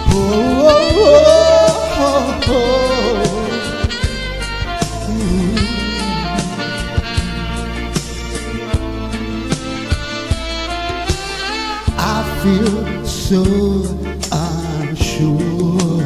I feel so unsure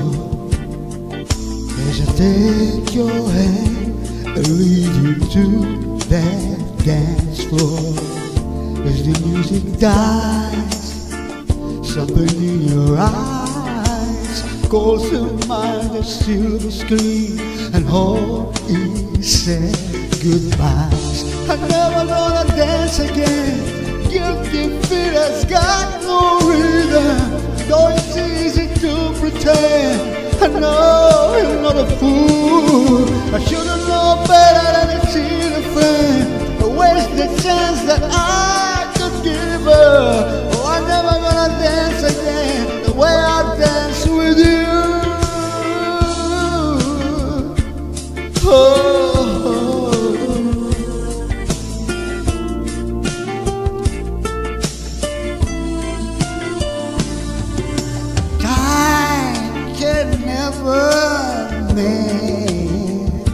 as I take your hand and lead you to that dance floor. As the music dies, something in your eyes calls to mind the silver screen, and all is said goodbyes. I'm never gonna dance again. Guilty feet has got no rhythm, though it's easy to pretend. I know you're not a fool. I should've known better than to cheat a friend, a wasted chance that I could give her. Oh, I'm never gonna dance again the way I dance with you. Oh. Man,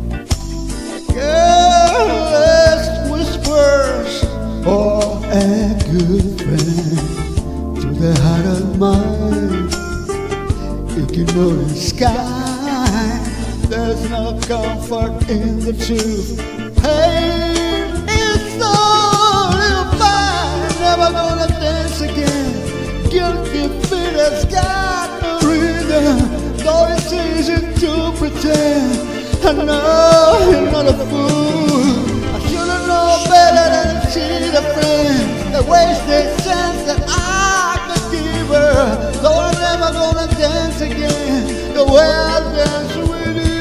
careless whispers or a good friend to the heart of mine. Ignore the sky, there's no comfort in the truth. Pain is all you find. Never gonna dance again. Guilty feet has got no rhythm, though it's easy to pretend. I know you're not a fool. I should've known better than to cheat a friend, the wasted chance that I could give her. Though I'm never gonna dance again the way I dance with you.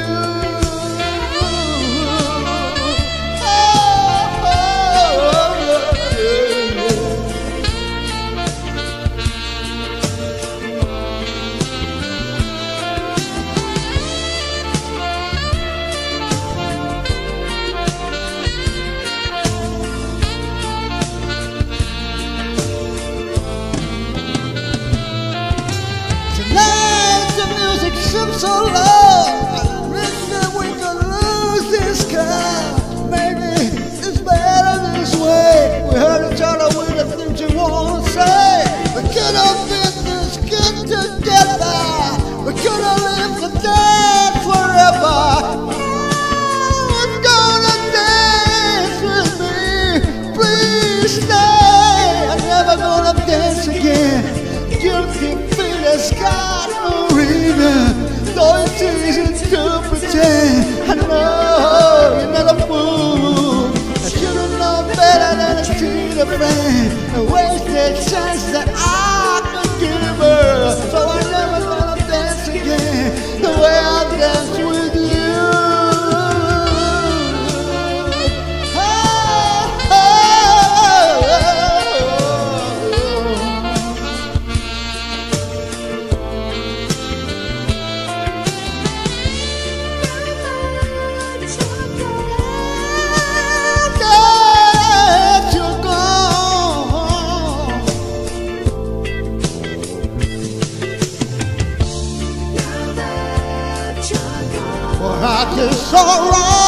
So low, I wish that we could lose this crowd. Maybe it's better this way. We hurt each other with the things you wanna say. We could have been this good together. We could have lived the day forever. Who's gonna dance with me? Please stay. I'm never gonna dance again. Guilty feet has got no rhythm, though it's easy to pretend. I know you're not a fool. I should've known better than to treat a friend, a wasted chance that I could give her. So I'm never gonna dance again the way I dance with you. I just saw wrong.